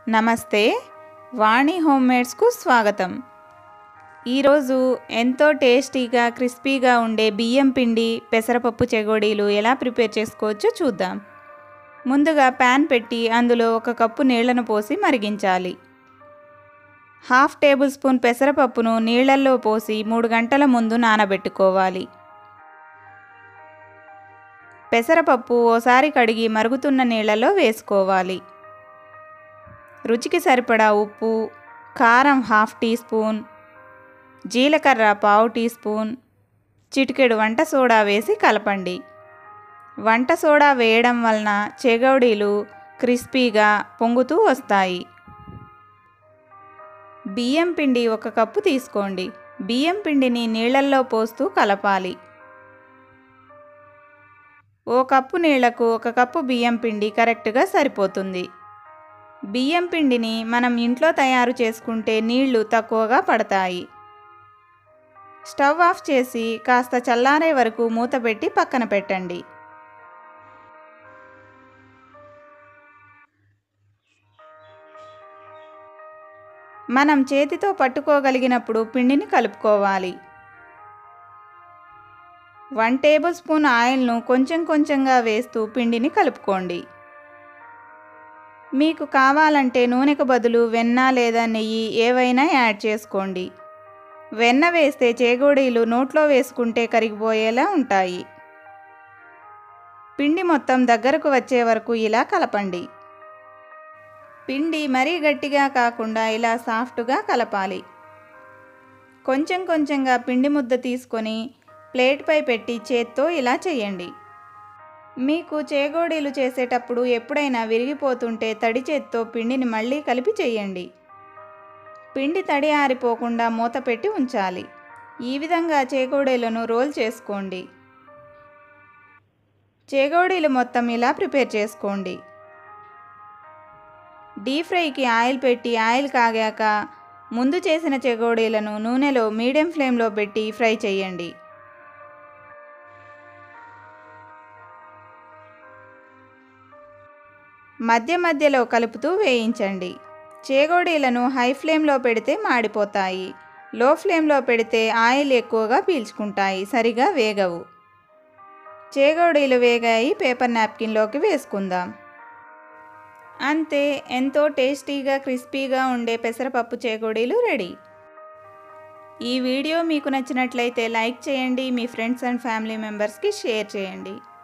నమస్తే వాణి హోమ్మేడ్స్కు స్వాగతం। ఈరోజు ఎంతో టేస్టీగా క్రిస్పీగా ఉండే బియ్యం పిండి పెసరపప్పు చెగోడీలు ఎలా ప్రిపేర్ చేసుకోవచ్చో చూద్దాం। ముందుగా పాన్ పెట్టి అందులో 1 కప్పు నీళ్లను పోసి మరిగించాలి। 1/2 టేబుల్ స్పూన్ పెసరపప్పును నీళ్లలో పోసి 3 గంటల ముందు నానబెట్టుకోవాలి। పెసరపప్పు ఓసారి కడిగి మరుగుతున్న నీళ్లలో వేసుకోవాలి। రుచికి సరిపడా ఉప్పు, కారం 1/2 టీ స్పూన్, జీలకర్ర 1/4 టీ స్పూన్, చిటికెడు వంట సోడా వేసి కలపండి। వంట సోడా వేయడం వలన చెగోడీలు క్రిస్పీగా పొంగుతూ వస్తాయి। బియ్యం పిండి 1 కప్పు తీసుకోండి। బియ్యం పిండిని నీళ్లలో పోస్తూ కలపాలి। 1 కప్పు నీళ్లకు 1 కప్పు బియ్యం పిండి కరెక్ట్గా సరిపోతుంది। బియ్యం పిండిని మనం ఇంట్లో తయారు చేసుకుంటే నీళ్లు తక్కువగా పడతాయి। స్టవ్ ఆఫ్ చేసి కాస్త చల్లారే వరకు మూత పెట్టి పక్కన పెట్టండి। మనం చేతితో పట్టుకోగలిగినప్పుడు పిండిని కలుపుకోవాలి। 1 టేబుల్ స్పూన్ ఆయిల్ను కొంచెం కొంచెంగా వేస్తూ పిండిని కలుపుకోండి। మీకు కావాలంటే నూనెకు బదులు వెన్న లేదా నెయ్యి ఏవైనా యాడ్ చేసుకోండి। వెన్న వేస్తే చెగోడీలు నోట్లో వేసుకుంటే కరిగిపోయేలా ఉంటాయి। పిండి మొత్తం దగ్గరకు వచ్చే వరకు ఇలా కలపండి। పిండి మరీ గట్టిగా కాకుండా ఇలా సాఫ్ట్గా కలపాలి। కొంచెం కొంచెంగా పిండి ముద్ద తీసుకొని ప్లేట్పై పెట్టి చేత్తో ఇలా చేయండి। మీకు చెగోడీలు చేసేటప్పుడు ఎప్పుడైనా విరిగిపోతుంటే తడి చేత్తో పిండిని మళ్ళీ కలిపి చేయండి। పిండి తడి ఆరిపోకుండా మూత పెట్టి ఉంచాలి। ఈ విధంగా చెగోడీలను రోల్ చేసుకోండి। చెగోడీలు మొత్తం ఇలా ప్రిపేర్ చేసుకోండి। డీప్ ఫ్రైకి ఆయిల్ పెట్టి ఆయిల్ కాగాక ముందు చేసిన చెగోడీలను నూనెలో మీడియం ఫ్లేమ్లో పెట్టి ఫ్రై చేయండి। మధ్య మధ్యలో కలుపుతూ వేయించండి। చెగోడీలను హై ఫ్లేమ్లో పెడితే మాడిపోతాయి। లో ఫ్లేమ్లో పెడితే ఆయిల్ ఎక్కువగా పీల్చుకుంటాయి, సరిగా వేగవు। చెగోడీలు వేగాయి, పేపర్ నాప్కిన్లోకి వేసుకుందాం। అంతే, ఎంతో టేస్టీగా క్రిస్పీగా ఉండే పెసరపప్పు చెగోడీలు రెడీ। ఈ వీడియో మీకు నచ్చినట్లయితే లైక్ చేయండి, మీ ఫ్రెండ్స్ అండ్ ఫ్యామిలీ మెంబర్స్కి షేర్ చేయండి।